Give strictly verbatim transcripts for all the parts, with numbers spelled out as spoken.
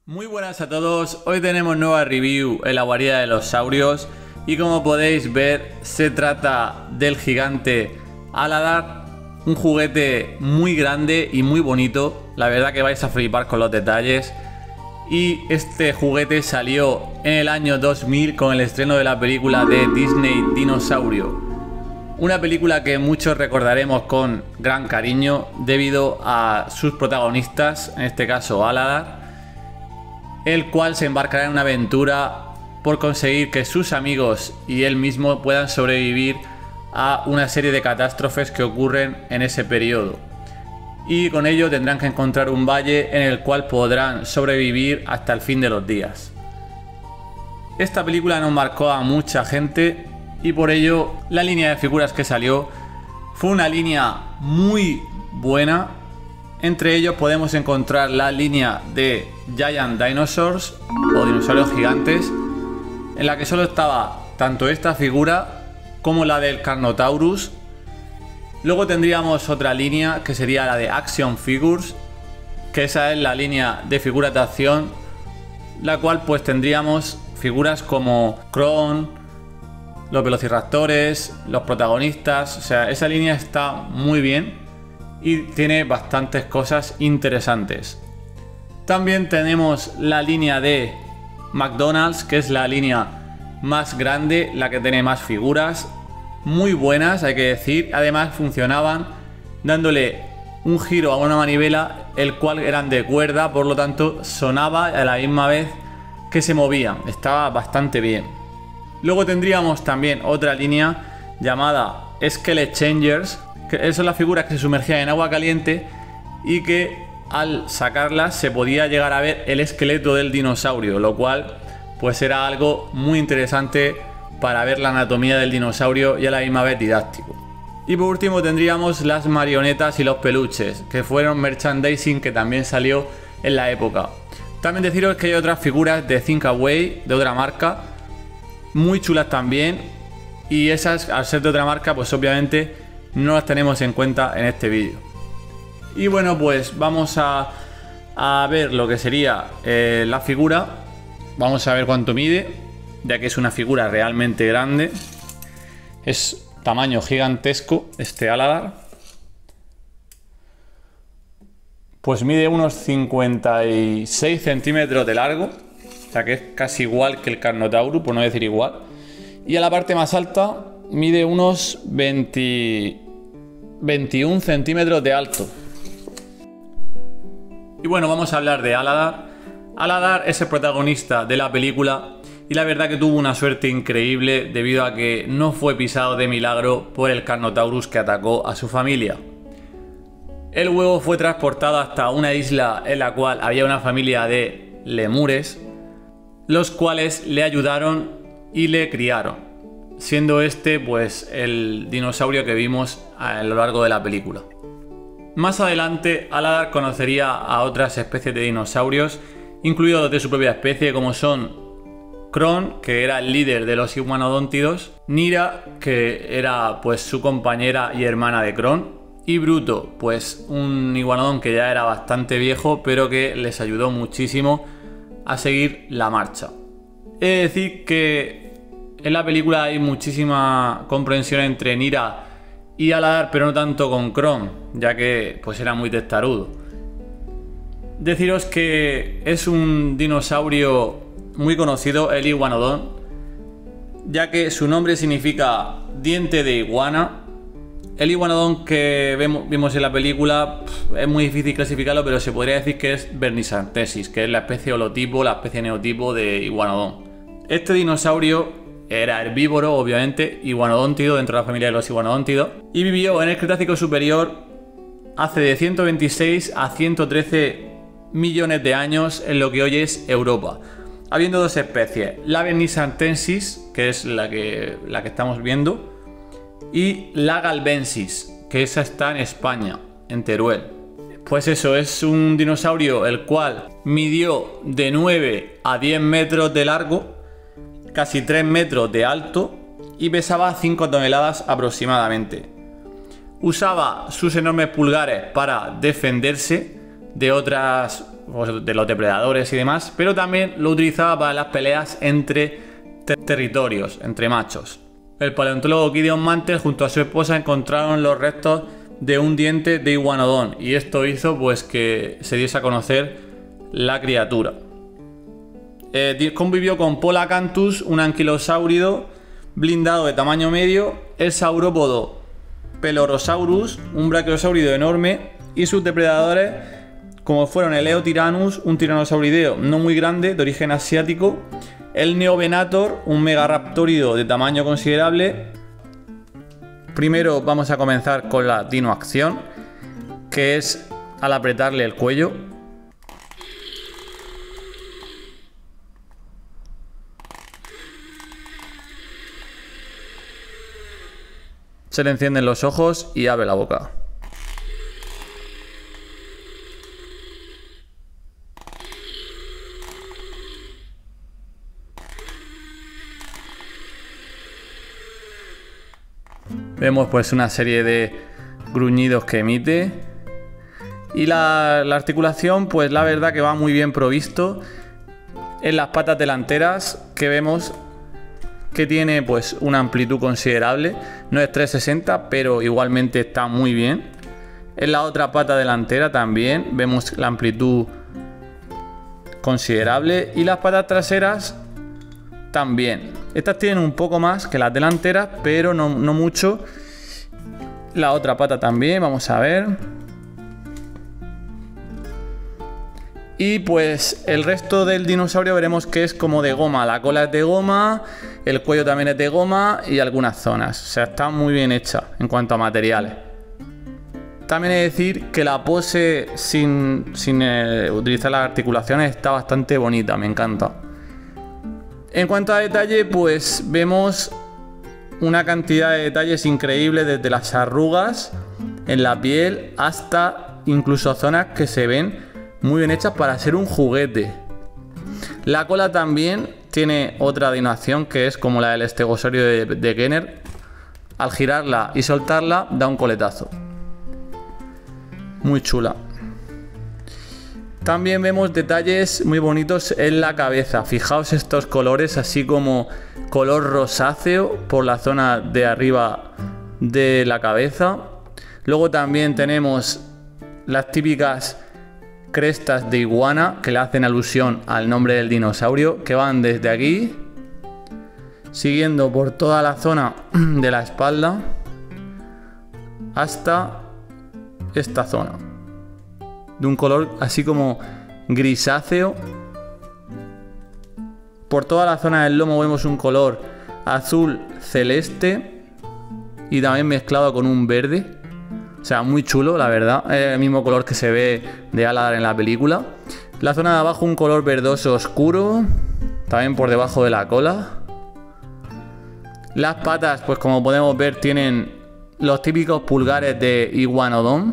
Muy buenas a todos, hoy tenemos nueva review en la guarida de los saurios y como podéis ver se trata del gigante Aladar, un juguete muy grande y muy bonito, la verdad que vais a flipar con los detalles. Y este juguete salió en el año dos mil con el estreno de la película de Disney Dinosaurio, una película que muchos recordaremos con gran cariño debido a sus protagonistas, en este caso Aladar, el cual se embarcará en una aventura por conseguir que sus amigos y él mismo puedan sobrevivir a una serie de catástrofes que ocurren en ese periodo. Y con ello tendrán que encontrar un valle en el cual podrán sobrevivir hasta el fin de los días. Esta película nos marcó a mucha gente y por ello la línea de figuras que salió fue una línea muy buena. Entre ellos podemos encontrar la línea de Giant Dinosaurs o dinosaurios gigantes, en la que solo estaba tanto esta figura como la del Carnotaurus. Luego tendríamos otra línea que sería la de Action Figures, que esa es la línea de figuras de acción, la cual pues tendríamos figuras como Kron, los velociraptores, los protagonistas. O sea, esa línea está muy bien y tiene bastantes cosas interesantes. También tenemos la línea de McDonald's, que es la línea más grande, la que tiene más figuras, muy buenas hay que decir. Además funcionaban dándole un giro a una manivela, el cual eran de cuerda, por lo tanto sonaba a la misma vez que se movían, estaba bastante bien. Luego tendríamos también otra línea llamada Skeleton Changers, que son las figuras que se sumergían en agua caliente y que al sacarlas se podía llegar a ver el esqueleto del dinosaurio, lo cual pues era algo muy interesante para ver la anatomía del dinosaurio y a la misma vez didáctico. Y por último tendríamos las marionetas y los peluches, que fueron merchandising que también salió en la época. También deciros que hay otras figuras de Thinkaway, de otra marca, muy chulas también, y esas al ser de otra marca pues obviamente no las tenemos en cuenta en este vídeo. Y bueno, pues vamos a, a ver lo que sería eh, la figura. Vamos a ver cuánto mide, ya que es una figura realmente grande. Es tamaño gigantesco este Aladar. Pues mide unos cincuenta y seis centímetros de largo, o sea que es casi igual que el Carnotaurus, por no decir igual. Y a la parte más alta mide unos veinte, veintiún centímetros de alto. Y bueno, vamos a hablar de Aladar. Aladar es el protagonista de la película y la verdad que tuvo una suerte increíble debido a que no fue pisado de milagro por el Carnotaurus que atacó a su familia. El huevo fue transportado hasta una isla en la cual había una familia de lemures, los cuales le ayudaron y le criaron, siendo este pues el dinosaurio que vimos a lo largo de la película. Más adelante Aladar conocería a otras especies de dinosaurios, incluidos de su propia especie, como son Kron, que era el líder de los iguanodóntidos, Nira, que era pues su compañera y hermana de Kron, y Bruto, pues un iguanodón que ya era bastante viejo pero que les ayudó muchísimo a seguir la marcha. He de decir que en la película hay muchísima comprensión entre Nira y Aladar, pero no tanto con Kron, ya que pues era muy testarudo. Deciros que es un dinosaurio muy conocido, el iguanodón, ya que su nombre significa diente de iguana. El iguanodón que vemos, vimos en la película es muy difícil clasificarlo, pero se podría decir que es Bernisantensis, que es la especie holotipo, la especie neotipo de iguanodón. Este dinosaurio era herbívoro, obviamente, iguanodóntido dentro de la familia de los iguanodóntidos, y vivió en el Cretácico superior hace de ciento veintiséis a ciento trece millones de años en lo que hoy es Europa, habiendo dos especies, la Bernisantensis, que es la que, la que estamos viendo, y la Galvensis, que esa está en España, en Teruel. Pues eso, es un dinosaurio el cual midió de nueve a diez metros de largo, casi tres metros de alto y pesaba cinco toneladas aproximadamente. Usaba sus enormes pulgares para defenderse de otras pues, de los depredadores y demás, pero también lo utilizaba para las peleas entre ter territorios, entre machos. El paleontólogo Gideon Mantell junto a su esposa encontraron los restos de un diente de iguanodón y esto hizo pues que se diese a conocer la criatura. Eh, convivió con Polacanthus, un anquilosáurido blindado de tamaño medio, el saurópodo Pelorosaurus, un brachiosáurido enorme, y sus depredadores como fueron el Eotyrannus, un tiranosaurideo no muy grande de origen asiático, el Neovenator, un megaraptórido de tamaño considerable. Primero vamos a comenzar con la dinoacción, que es al apretarle el cuello. Se le encienden los ojos y abre la boca. Vemos pues una serie de gruñidos que emite. Y la, la articulación, pues la verdad que va muy bien provisto. En las patas delanteras, que vemos que tiene pues una amplitud considerable. No es trescientos sesenta, pero igualmente está muy bien. En la otra pata delantera también vemos la amplitud considerable. Y las patas traseras también. Estas tienen un poco más que las delanteras, pero no, no mucho. La otra pata también, vamos a ver. Y pues el resto del dinosaurio veremos que es como de goma. La cola es de goma, el cuello también es de goma y algunas zonas. O sea, está muy bien hecha en cuanto a materiales. También he de decir que la pose sin, sin eh, utilizar las articulaciones está bastante bonita, me encanta. En cuanto a detalle, pues vemos una cantidad de detalles increíbles, desde las arrugas en la piel hasta incluso zonas que se ven muy bien hechas para ser un juguete. La cola también tiene otra dinoacción que es como la del estegosaurio de, de Kenner. Al girarla y soltarla da un coletazo. Muy chula. También vemos detalles muy bonitos en la cabeza. Fijaos estos colores, así como color rosáceo por la zona de arriba de la cabeza. Luego también tenemos las típicas crestas de iguana que le hacen alusión al nombre del dinosaurio, que van desde aquí, siguiendo por toda la zona de la espalda hasta esta zona, de un color así como grisáceo. Por toda la zona del lomo vemos un color azul celeste y también mezclado con un verde. O sea, muy chulo, la verdad. Es el mismo color que se ve de Aladar en la película. La zona de abajo un color verdoso oscuro, también por debajo de la cola. Las patas, pues como podemos ver, tienen los típicos pulgares de Iguanodon.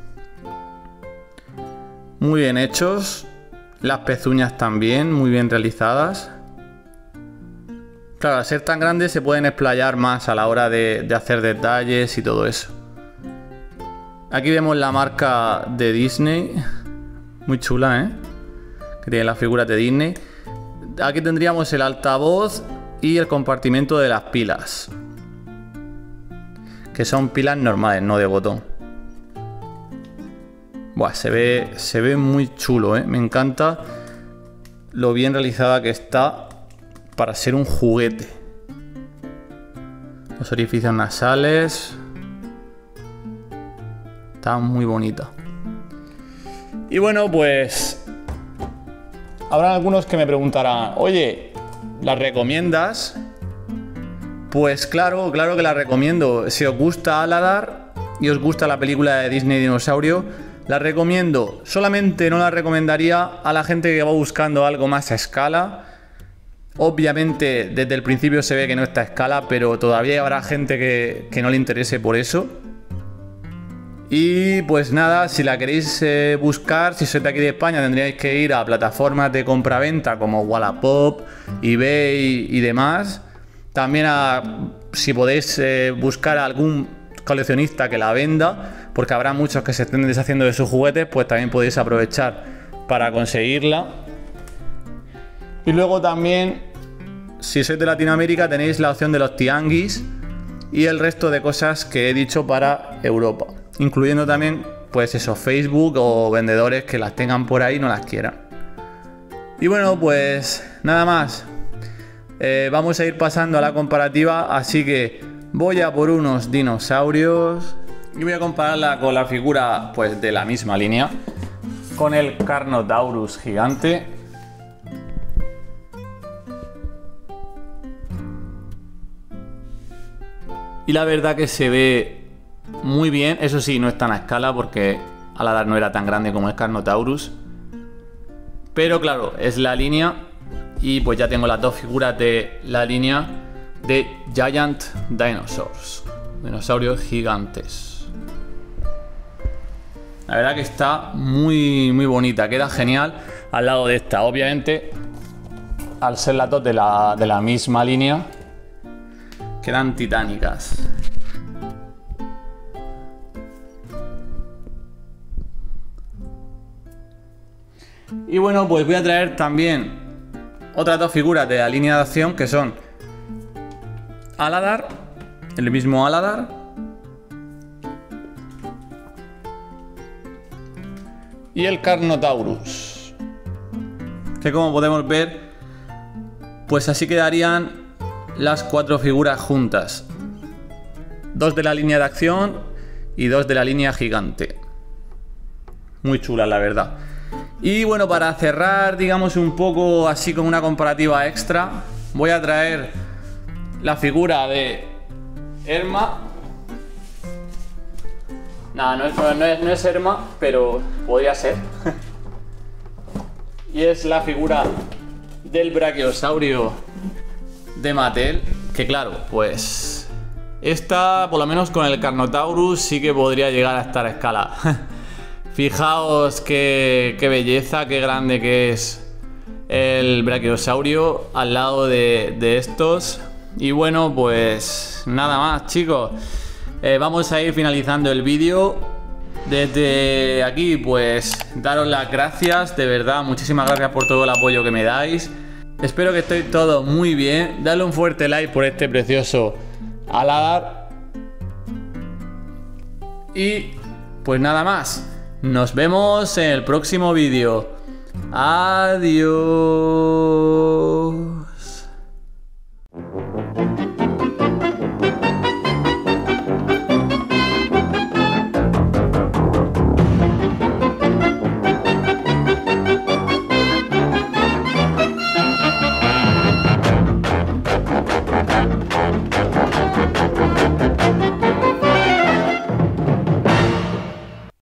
Muy bien hechos. Las pezuñas también, muy bien realizadas. Claro, al ser tan grandes se pueden explayar más a la hora de, de hacer detalles y todo eso. Aquí vemos la marca de Disney. Muy chula, ¿eh? Que tiene las figuras de Disney. Aquí tendríamos el altavoz y el compartimento de las pilas, que son pilas normales, no de botón. Buah, se ve, se ve muy chulo, ¿eh? Me encanta lo bien realizada que está para ser un juguete. Los orificios nasales. Está muy bonita. Y bueno, pues habrá algunos que me preguntarán, oye, ¿las recomiendas? Pues claro, claro que las recomiendo. Si os gusta Aladar y os gusta la película de Disney Dinosaurio, la recomiendo. Solamente no la recomendaría a la gente que va buscando algo más a escala. Obviamente desde el principio se ve que no está a escala, pero todavía habrá gente que, que no le interese por eso. Y pues nada, si la queréis eh, buscar, si sois de aquí de España, tendríais que ir a plataformas de compraventa como Wallapop, eBay y demás. También a, si podéis eh, buscar a algún coleccionista que la venda, porque habrá muchos que se estén deshaciendo de sus juguetes, pues también podéis aprovechar para conseguirla. Y luego también, si sois de Latinoamérica, tenéis la opción de los tianguis y el resto de cosas que he dicho para Europa, incluyendo también, pues eso, Facebook o vendedores que las tengan por ahí y no las quieran. Y bueno, pues nada más. Eh, vamos a ir pasando a la comparativa, así que voy a por unos dinosaurios y voy a compararla con la figura, pues, de la misma línea, con el Carnotaurus gigante. Y la verdad que se ve muy bien. Eso sí, no está a escala porque Aladar no era tan grande como el Carnotaurus. Pero claro, es la línea. Y pues ya tengo las dos figuras de la línea de Giant Dinosaurs. Dinosaurios gigantes. La verdad que está muy, muy bonita. Queda genial al lado de esta. Obviamente, al ser las dos de la, de la misma línea, quedan titánicas. Y bueno, pues voy a traer también otras dos figuras de la línea de acción, que son Aladar, el mismo Aladar, y el Carnotaurus, que como podemos ver, pues así quedarían las cuatro figuras juntas. Dos de la línea de acción y dos de la línea gigante. Muy chula, la verdad. Y bueno, para cerrar, digamos, un poco así con una comparativa extra, voy a traer la figura de Erma. Nada, no es, no es, no es Erma, pero podría ser. Y es la figura del brachiosaurio de Mattel, que claro, pues esta, por lo menos con el Carnotaurus, sí que podría llegar a estar a escala. Fijaos qué, qué belleza, qué grande que es el brachiosaurio al lado de, de estos. Y bueno, pues nada más, chicos. Eh, vamos a ir finalizando el vídeo. Desde aquí, pues daros las gracias, de verdad, muchísimas gracias por todo el apoyo que me dais. Espero que estéis todos muy bien. Dale un fuerte like por este precioso Aladar. Y pues nada más. Nos vemos en el próximo vídeo. Adiós.